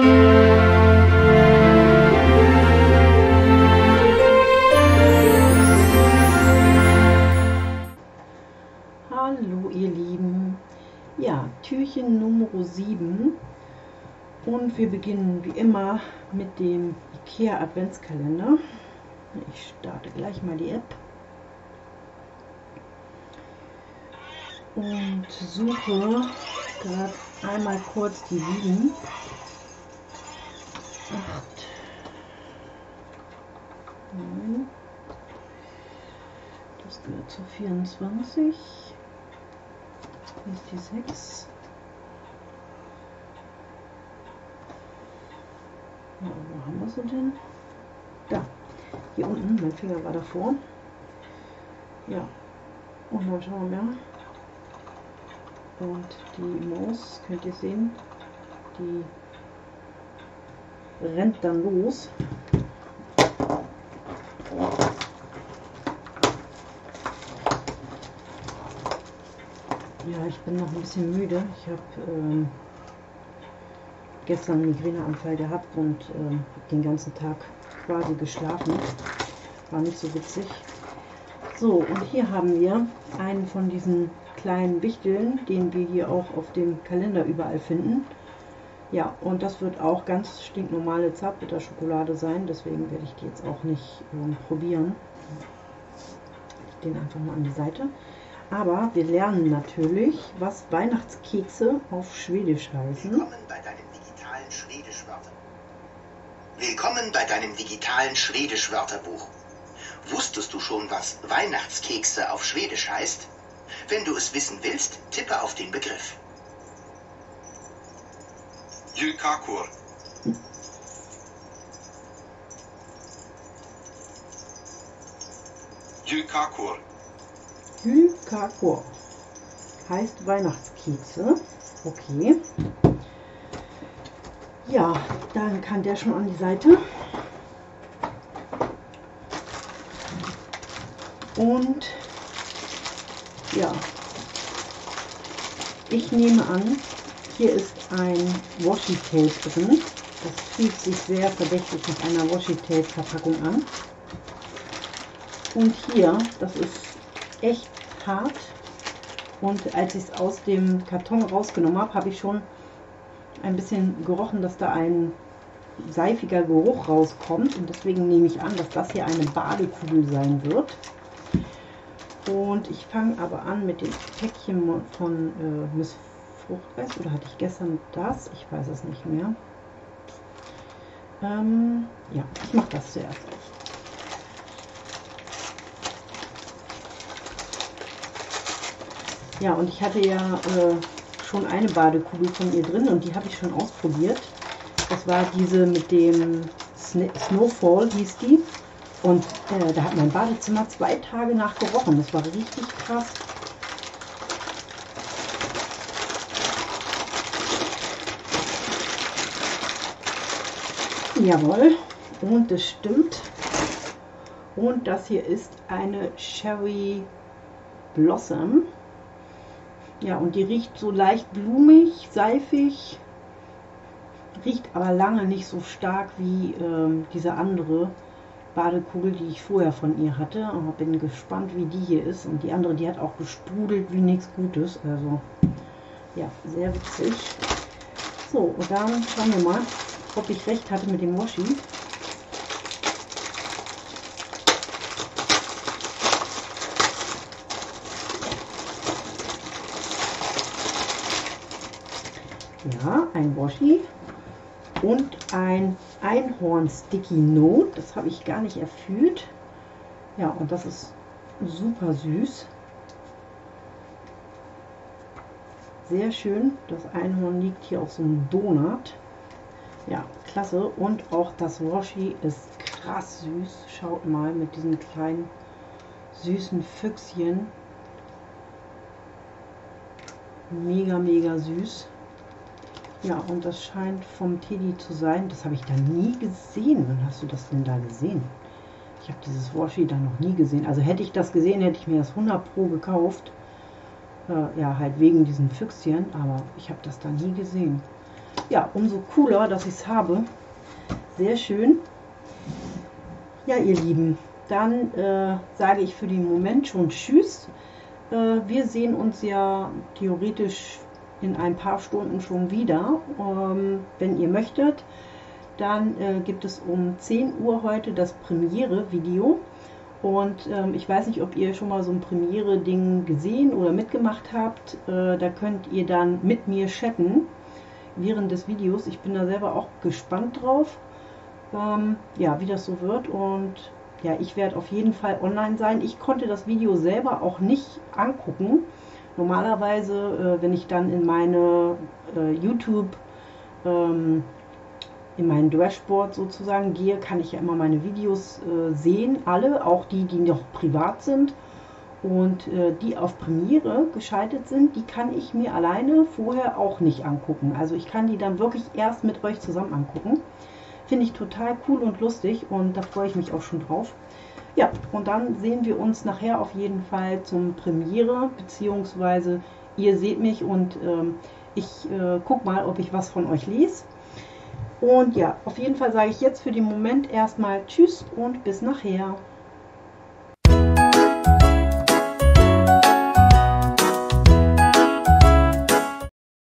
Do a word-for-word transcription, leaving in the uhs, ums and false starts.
Hallo ihr Lieben, ja, Türchen Nummer sieben und wir beginnen wie immer mit dem IKEA Adventskalender. Ich starte gleich mal die App und suche gerade einmal kurz die sieben. acht, neun, das gehört zu vierundzwanzig. Hier ist die sechs. Ja, wo haben wir sie denn? Da, hier unten, mein Finger war davor. Ja, und dann schauen wir. Und die Maus, könnt ihr sehen, die rennt dann los. Ja, ich bin noch ein bisschen müde. Ich habe ähm, gestern einen Migräneanfall gehabt und ähm, habe den ganzen Tag quasi geschlafen. War nicht so witzig. So, und hier haben wir einen von diesen kleinen Wichteln, den wir hier auch auf dem Kalender überall finden. Ja, und das wird auch ganz stinknormale Zartbitterschokolade sein. Deswegen werde ich die jetzt auch nicht ähm, probieren. Ich den einfach mal an die Seite. Aber wir lernen natürlich, was Weihnachtskekse auf Schwedisch heißen. Willkommen bei deinem digitalen Schwedisch-Wörterbuch. Willkommen bei deinem digitalen Schwedisch-Wörterbuch. Wusstest du schon, was Weihnachtskekse auf Schwedisch heißt? Wenn du es wissen willst, tippe auf den Begriff. Julkakor. Julkakor. Julkakor heißt Weihnachtskekse. Okay. Ja, dann kann der schon an die Seite. Und ja, ich nehme an, hier ist ein Washi-Tape drin. Das fühlt sich sehr verdächtig nach einer Washi-Tape-Verpackung an. Und hier, das ist echt hart. Und als ich es aus dem Karton rausgenommen habe, habe ich schon ein bisschen gerochen, dass da ein seifiger Geruch rauskommt. Und deswegen nehme ich an, dass das hier eine Badekugel sein wird. Und ich fange aber an mit dem Päckchen von äh, Miss Fruchtgeist. Oder hatte ich gestern das? Ich weiß es nicht mehr. Ähm, ja, ich mache das zuerst. Ja, und ich hatte ja äh, schon eine Badekugel von ihr drin und die habe ich schon ausprobiert. Das war diese mit dem Sn Snowfall, hieß die. Und äh, da hat mein Badezimmer zwei Tage nach gerochen. Das war richtig krass. Jawohl, und das stimmt. Und das hier ist eine Cherry Blossom. Ja, und die riecht so leicht blumig, seifig. Riecht aber lange nicht so stark wie ähm, diese andere Badekugel, die ich vorher von ihr hatte. Aber bin gespannt, wie die hier ist. Und die andere, die hat auch gesprudelt wie nichts Gutes. Also, ja, sehr witzig. So, und dann schauen wir mal, ob ich recht hatte mit dem Washi. Ja, ein Washi und ein Einhorn Sticky Note. Das habe ich gar nicht erfüllt. Ja, und das ist super süß. Sehr schön. Das Einhorn liegt hier auf so einem Donut. Ja, klasse. Und auch das Washi ist krass süß. Schaut mal mit diesen kleinen süßen Füchschen. Mega, mega süß. Ja, und das scheint vom Teddy zu sein. Das habe ich da nie gesehen. Wann hast du das denn da gesehen? Ich habe dieses Washi da noch nie gesehen. Also hätte ich das gesehen, hätte ich mir das hundert Pro gekauft. Äh, ja, halt wegen diesen Füchschen. Aber ich habe das da nie gesehen. ja, umso cooler, dass ich es habe. Sehr schön. Ja, ihr Lieben, dann äh, sage ich für den Moment schon Tschüss. Äh, wir sehen uns ja theoretisch in ein paar Stunden schon wieder, ähm, wenn ihr möchtet. Dann äh, gibt es um zehn Uhr heute das Premiere-Video. Und ähm, ich weiß nicht, ob ihr schon mal so ein Premiere-Ding gesehen oder mitgemacht habt. Äh, da könnt ihr dann mit mir chatten während des Videos. Ich bin da selber auch gespannt drauf, ähm, ja, wie das so wird. Und ja, ich werde auf jeden Fall online sein. Ich konnte das Video selber auch nicht angucken. Normalerweise, äh, wenn ich dann in meine äh, YouTube, ähm, in mein Dashboard sozusagen gehe, kann ich ja immer meine Videos äh, sehen, alle, auch die, die noch privat sind. Und äh, die auf Premiere geschaltet sind, die kann ich mir alleine vorher auch nicht angucken. Also ich kann die dann wirklich erst mit euch zusammen angucken. Finde ich total cool und lustig und da freue ich mich auch schon drauf. Ja, und dann sehen wir uns nachher auf jeden Fall zum Premiere, beziehungsweise ihr seht mich und ähm, ich äh, guck mal, ob ich was von euch lese. Und ja, auf jeden Fall sage ich jetzt für den Moment erstmal Tschüss und bis nachher.